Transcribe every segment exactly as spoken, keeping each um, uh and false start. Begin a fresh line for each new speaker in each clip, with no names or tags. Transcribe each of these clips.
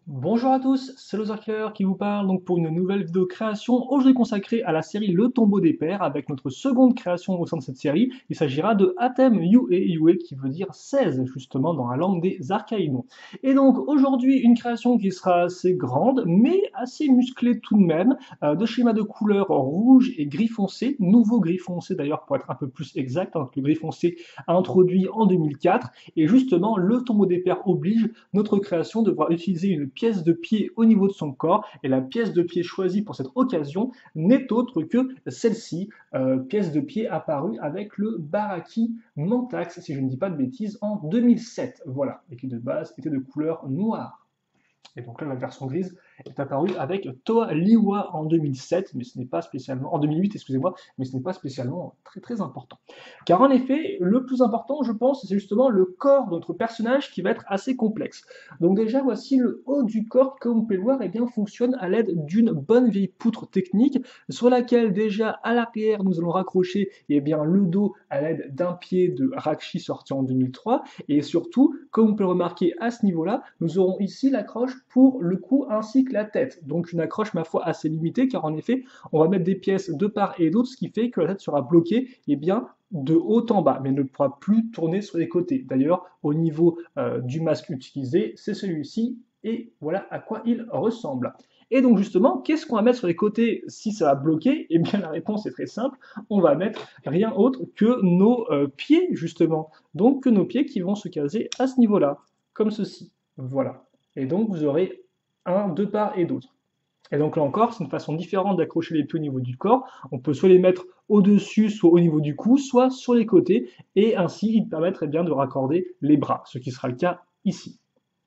Bonjour à tous, c'est Lozerclair qui vous parle donc pour une nouvelle vidéo création, aujourd'hui consacrée à la série Le Tombeau des Pères, avec notre seconde création au sein de cette série. Il s'agira de Atem Yue Yue, qui veut dire seize, justement, dans la langue des Archaïnons. Et donc aujourd'hui, une création qui sera assez grande, mais assez musclée tout de même, euh, de schéma de couleurs rouge et gris foncé, nouveau gris foncé d'ailleurs pour être un peu plus exact, hein, le gris foncé introduit en deux mille quatre, et justement, Le Tombeau des Pères oblige, notre création devra utiliser une pièce de pied au niveau de son corps, et la pièce de pied choisie pour cette occasion n'est autre que celle-ci, euh, pièce de pied apparue avec le Baraki Mantax, si je ne dis pas de bêtises, en deux mille sept, voilà, et qui de base était de couleur noire. Et donc là, la version grise est apparue avec Toa Liwa en deux mille sept, mais ce n'est pas spécialement, en deux mille huit, excusez-moi, mais ce n'est pas spécialement très très important. Car en effet, le plus important, je pense, c'est justement le corps de notre personnage qui va être assez complexe. Donc déjà, voici le haut du corps, comme vous pouvez le voir, et bien, fonctionne à l'aide d'une bonne vieille poutre technique, sur laquelle déjà à l'arrière, nous allons raccrocher eh bien, le dos à l'aide d'un pied de Rakshi sorti en deux mille trois, et surtout, comme vous pouvez le remarquer à ce niveau-là, nous aurons ici l'accroche pour le cou ainsi que la tête. Donc une accroche, ma foi, assez limitée, car en effet, on va mettre des pièces de part et d'autre, ce qui fait que la tête sera bloquée eh bien, de haut en bas, mais ne pourra plus tourner sur les côtés. D'ailleurs, au niveau euh, du masque utilisé, c'est celui-ci, et voilà à quoi il ressemble. Et donc justement, qu'est-ce qu'on va mettre sur les côtés si ça va bloquer? Eh bien la réponse est très simple, on va mettre rien autre que nos euh, pieds justement. Donc que nos pieds qui vont se caser à ce niveau-là, comme ceci. Voilà. Et donc vous aurez un de part et d'autre. Et donc là encore, c'est une façon différente d'accrocher les pieds au niveau du corps. On peut soit les mettre au-dessus, soit au niveau du cou, soit sur les côtés, et ainsi ils permettent eh bien, de raccorder les bras, ce qui sera le cas ici.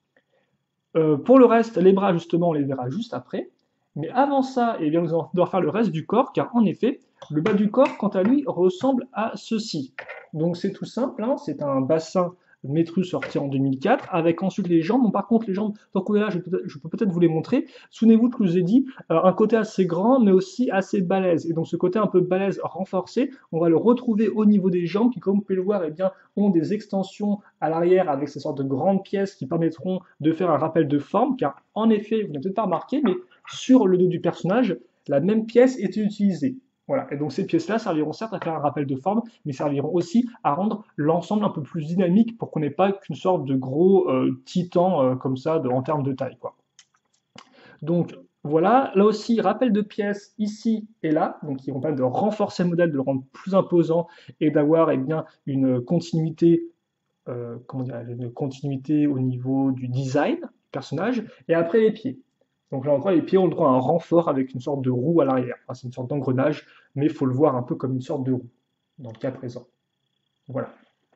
Euh, pour le reste, les bras justement, on les verra juste après. Mais avant ça, eh bien, nous allons devoir faire le reste du corps, car en effet, le bas du corps, quant à lui, ressemble à ceci. Donc c'est tout simple, hein, c'est un bassin Métru sorti en deux mille quatre, avec ensuite les jambes. Bon, par contre, les jambes, tant qu'on est là, je peux, je peux peut-être vous les montrer. Souvenez-vous que je vous ai dit, euh, un côté assez grand, mais aussi assez balèze. Et donc ce côté un peu balèze renforcé, on va le retrouver au niveau des jambes, qui, comme vous pouvez le voir, eh bien, ont des extensions à l'arrière avec ces sortes de grandes pièces qui permettront de faire un rappel de forme, car en effet, vous n'avez peut-être pas remarqué, mais sur le dos du personnage, la même pièce était utilisée. Voilà. Et donc ces pièces-là serviront certes à faire un rappel de forme, mais serviront aussi à rendre l'ensemble un peu plus dynamique pour qu'on n'ait pas qu'une sorte de gros euh, titan euh, comme ça de, en termes de taille, quoi. Donc voilà, là aussi, rappel de pièces ici et là, donc qui vont permettre de renforcer le modèle, de le rendre plus imposant et d'avoir eh bien, une continuité, euh, comment dire, une continuité au niveau du design du personnage. Et après les pieds. Donc là encore, les pieds ont le droit à un renfort avec une sorte de roue à l'arrière. Enfin, c'est une sorte d'engrenage, mais il faut le voir un peu comme une sorte de roue, dans le cas présent. Voilà.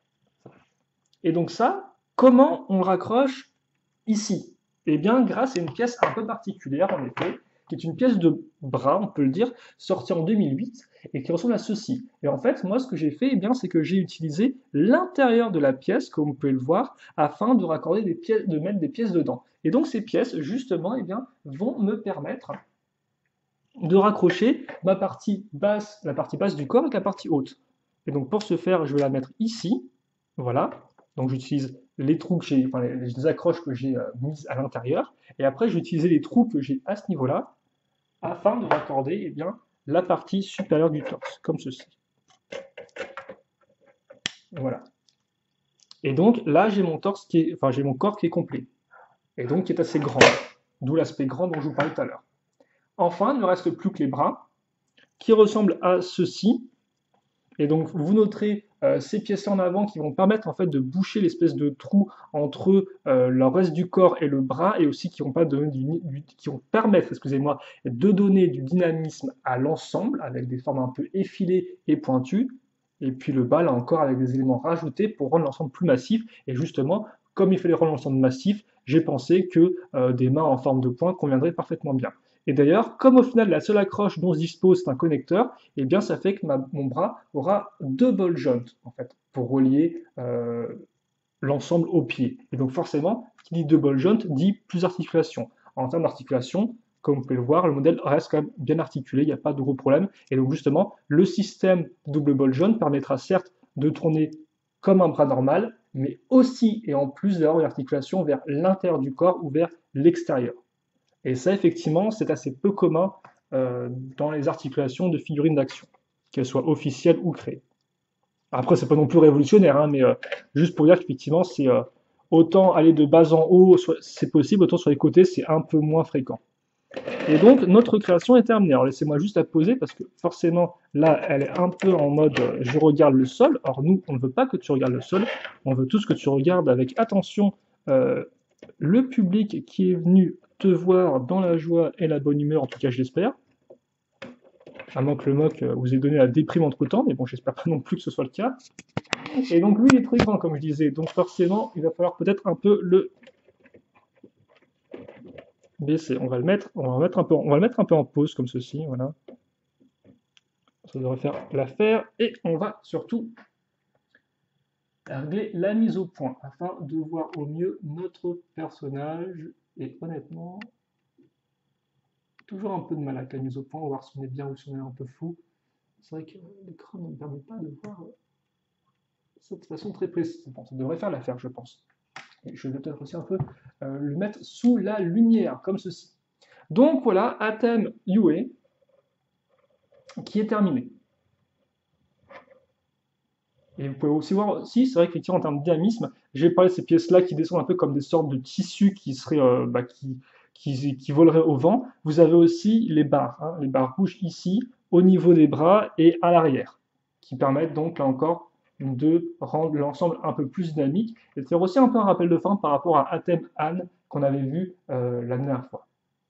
Et donc ça, comment on le raccroche ici? Eh bien, grâce à une pièce un peu particulière, en effet, qui est une pièce de bras, on peut le dire, sortie en deux mille huit, et qui ressemble à ceci. Et en fait, moi, ce que j'ai fait, eh bien, c'est que j'ai utilisé l'intérieur de la pièce, comme vous pouvez le voir, afin de raccorder des pièces, de mettre des pièces dedans. Et donc, ces pièces, justement, eh bien, vont me permettre de raccrocher ma partie basse, la partie basse du corps avec la partie haute. Et donc, pour ce faire, je vais la mettre ici. Voilà. Donc, j'utilise les trous que j'ai, enfin, les, les accroches que j'ai euh, mises à l'intérieur. Et après, je vais utiliser les trous que j'ai à ce niveau-là afin de raccorder eh bien, la partie supérieure du torse, comme ceci. Voilà. Et donc, là, j'ai mon torse qui est, enfin, j'ai mon corps qui est complet. Et donc, qui est assez grand. D'où l'aspect grand dont je vous parlais tout à l'heure. Enfin, il ne reste plus que les bras, qui ressemblent à ceci. Et donc, vous noterez euh, ces pièces en avant qui vont permettre en fait de boucher l'espèce de trou entre euh, le reste du corps et le bras, et aussi qui vont, pas donner du, du, qui vont permettre, excusez-moi, de donner du dynamisme à l'ensemble avec des formes un peu effilées et pointues. Et puis le bas, là encore, avec des éléments rajoutés pour rendre l'ensemble plus massif. Et justement, comme il fallait rendre l'ensemble massif, j'ai pensé que euh, des mains en forme de poing conviendraient parfaitement bien. Et d'ailleurs, comme au final la seule accroche dont se dispose c'est un connecteur, eh bien ça fait que ma, mon bras aura deux ball joints en fait pour relier euh, l'ensemble au pied. Et donc forcément, qui dit deux ball joints dit plus d'articulation. En termes d'articulation, comme vous pouvez le voir, le modèle reste quand même bien articulé, il n'y a pas de gros problème. Et donc justement, le système double ball joint permettra certes de tourner comme un bras normal, mais aussi et en plus d'avoir une articulation vers l'intérieur du corps ou vers l'extérieur. Et ça, effectivement, c'est assez peu commun euh, dans les articulations de figurines d'action, qu'elles soient officielles ou créées. Après, c'est pas non plus révolutionnaire, hein, mais euh, juste pour dire qu'effectivement, c'est euh, autant aller de bas en haut, soit- c'est possible, autant sur les côtés, c'est un peu moins fréquent. Et donc, notre création est terminée. Alors, laissez-moi juste la poser parce que forcément, là, elle est un peu en mode euh, je regarde le sol. Or, nous, on ne veut pas que tu regardes le sol. On veut tous que tu regardes avec attention euh, le public qui est venu te voir dans la joie et la bonne humeur, en tout cas, je l'espère. À moins que le mock euh, vous ait donné la déprime entre temps, mais bon, j'espère pas non plus que ce soit le cas. Et donc, lui, il est très grand, comme je disais. Donc, forcément, il va falloir peut-être un peu le baisser. On va le mettre, on va le mettre un peu, on va le mettre un peu en pause, comme ceci, voilà. Ça devrait faire l'affaire. Et on va surtout régler la mise au point afin de voir au mieux notre personnage. Et honnêtement, toujours un peu de mal avec la mise au point. On va voir si on est bien ou si on est un peu fou. C'est vrai que l'écran ne me permet pas de voir ça de façon très précise. Bon, ça devrait faire l'affaire, je pense. Et je vais peut-être aussi un peu euh, le mettre sous la lumière, comme ceci. Donc voilà, Atem Yue qui est terminé. Et vous pouvez aussi voir aussi, c'est vrai qu'effectivement en termes de dynamisme, j'ai parlé de ces pièces-là qui descendent un peu comme des sortes de tissus qui seraient euh, bah, qui, qui, qui voleraient au vent. Vous avez aussi les barres, hein, les barres rouges ici, au niveau des bras et à l'arrière, qui permettent donc là encore de rendre l'ensemble un peu plus dynamique et de faire aussi un peu un rappel de forme par rapport à Atem Anne qu'on avait vu euh, la dernière fois,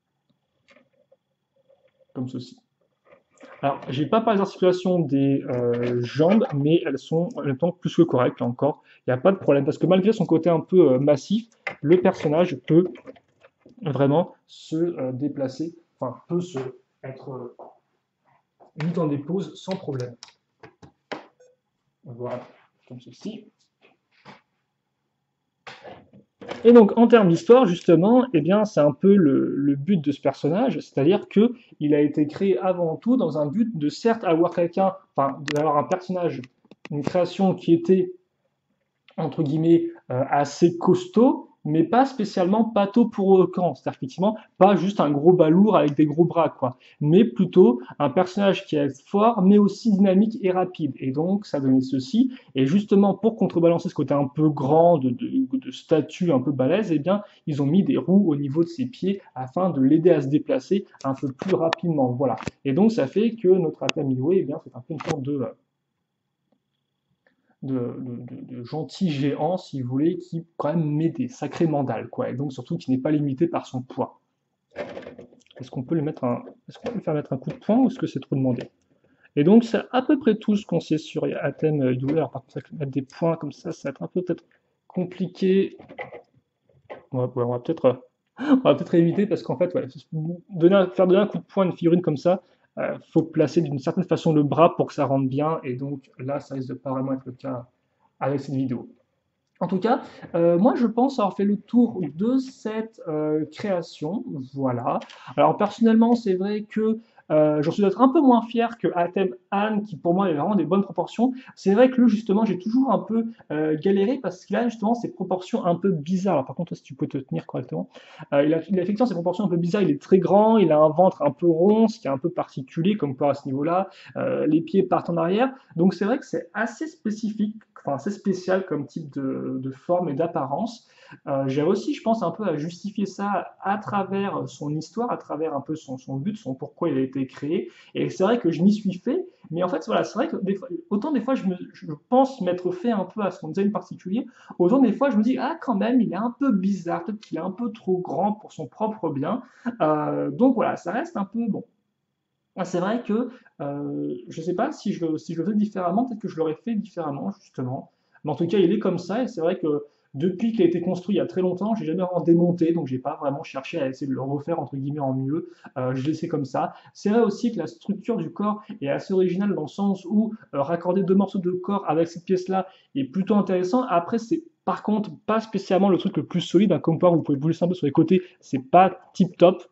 comme ceci. Alors, j'ai pas parlé des articulations des euh, jambes, mais elles sont en même temps plus que correctes là encore. Il n'y a pas de problème parce que malgré son côté un peu euh, massif, le personnage peut vraiment se euh, déplacer, enfin peut se être euh, mis dans des poses sans problème. Voilà, comme ceci. Et donc, en termes d'histoire, justement, eh bien, c'est un peu le, le but de ce personnage, c'est-à-dire que il a été créé avant tout dans un but de certes avoir quelqu'un, enfin, d'avoir un personnage, une création qui était entre guillemets euh, assez costaud, mais pas spécialement pâteau pour autant. C'est-à-dire effectivement pas juste un gros balourd avec des gros bras, quoi, mais plutôt un personnage qui est fort, mais aussi dynamique et rapide. Et donc ça donnait ceci. Et justement pour contrebalancer ce côté un peu grand de, de, de statue un peu balèze, eh bien ils ont mis des roues au niveau de ses pieds afin de l'aider à se déplacer un peu plus rapidement. Voilà. Et donc ça fait que notre Atamiwe, eh bien c'est un peu une sorte de de, de, de gentils géants, si vous voulez, qui quand même met des sacrés mandales, quoi, et donc surtout qui n'est pas limité par son poids. Est-ce qu'on peut lui mettre un, est-ce qu'on peut lui faire mettre un coup de poing ou est-ce que c'est trop demandé? Et donc c'est à peu près tout ce qu'on sait sur Athènes Yue. Alors par contre, mettre des points comme ça, ça va être un peu peut-être compliqué. On va, ouais, on va peut-être, on va peut-être éviter parce qu'en fait, ouais, donner, faire donner un coup de poing à une figurine comme ça, il euh, faut placer d'une certaine façon le bras pour que ça rentre bien, et donc là, ça risque de pas vraiment être le cas avec cette vidéo. En tout cas, euh, moi je pense avoir fait le tour de cette euh, création. Voilà. Alors personnellement, c'est vrai que euh, j'en suis peut-être un peu moins fier que Atem Anne, qui pour moi est vraiment des bonnes proportions. C'est vrai que lui, justement, j'ai toujours un peu euh, galéré parce qu'il a justement ces proportions un peu bizarres. Alors par contre, toi, si tu peux te tenir correctement, euh, il, a, il a effectivement ces proportions un peu bizarres. Il est très grand, il a un ventre un peu rond, ce qui est un peu particulier, comme quoi à ce niveau-là. Euh, les pieds partent en arrière. Donc c'est vrai que c'est assez spécifique, enfin assez spécial comme type de, de forme et d'apparence. Euh, j'ai aussi, je pense, un peu à justifier ça à travers son histoire, à travers un peu son, son but, son pourquoi il a été créé. Et c'est vrai que je m'y suis fait, mais en fait, voilà, c'est vrai que des fois, autant des fois je, me, je pense m'être fait un peu à son design particulier, autant des fois je me dis, ah quand même, il est un peu bizarre, peut-être qu'il est un peu trop grand pour son propre bien. Euh, donc voilà, ça reste un peu bon. Ah, c'est vrai que euh, je ne sais pas si je, si je le fais différemment, peut-être que je l'aurais fait différemment, justement. Mais en tout cas, il est comme ça, et c'est vrai que depuis qu'il a été construit il y a très longtemps, j'ai jamais vraiment démonté, donc j'ai pas vraiment cherché à essayer de le refaire entre guillemets en mieux. Euh, je l'ai laissé comme ça. C'est vrai aussi que la structure du corps est assez originale dans le sens où euh, raccorder deux morceaux de corps avec cette pièce-là est plutôt intéressant. Après, c'est par contre pas spécialement le truc le plus solide, hein, comme quoi vous pouvez bouger un peu sur les côtés, c'est pas tip top.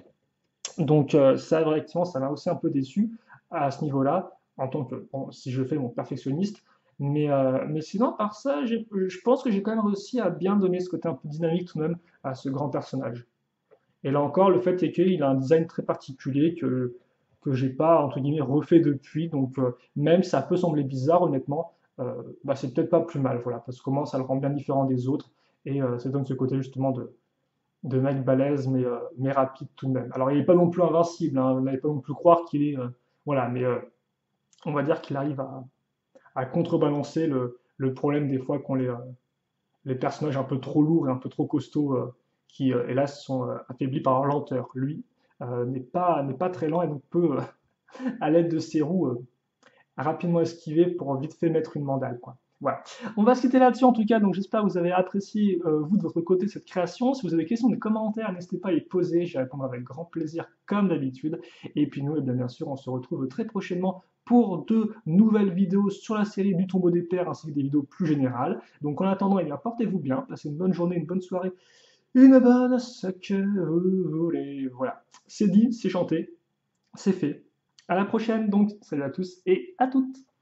Donc euh, ça, effectivement, ça m'a aussi un peu déçu à ce niveau-là, en tant que, bon, si je fais mon perfectionniste. Mais, euh, mais sinon, par ça, j'ai- je pense que j'ai quand même réussi à bien donner ce côté un peu dynamique tout de même à ce grand personnage. Et là encore, le fait est qu'il a un design très particulier que, que j'ai pas, entre guillemets, refait depuis. Donc, euh, même si ça peut sembler bizarre, honnêtement, euh, bah, c'est peut-être pas plus mal, voilà, parce que comment ça le rend bien différent des autres. Et euh, ça donne ce côté justement de, de mec balèze, mais, euh, mais rapide tout de même. Alors, il n'est pas non plus invincible, hein, vous n'allez pas non plus croire qu'il est. Euh, voilà, mais euh, on va dire qu'il arrive à, à contrebalancer le, le problème des fois qu'ont les, euh, les personnages un peu trop lourds et un peu trop costauds euh, qui, euh, hélas, sont euh, affaiblis par leur lenteur. Lui euh, n'est pas, n'est pas très lent et donc peut, euh, à l'aide de ses roues, euh, rapidement esquiver pour vite fait mettre une mandale, quoi. Voilà. On va se quitter là-dessus en tout cas, donc j'espère que vous avez apprécié, euh, vous de votre côté, cette création. Si vous avez des questions, des commentaires, n'hésitez pas à les poser, j'y répondrai avec grand plaisir comme d'habitude. Et puis nous, eh bien, bien sûr, on se retrouve très prochainement pour de nouvelles vidéos sur la série du Tombeau des Pères ainsi que des vidéos plus générales. Donc en attendant, eh bien, portez-vous bien, passez une bonne journée, une bonne soirée, une bonne ce que vous voulez. Voilà, c'est dit, c'est chanté, c'est fait. À la prochaine donc, salut à tous et à toutes.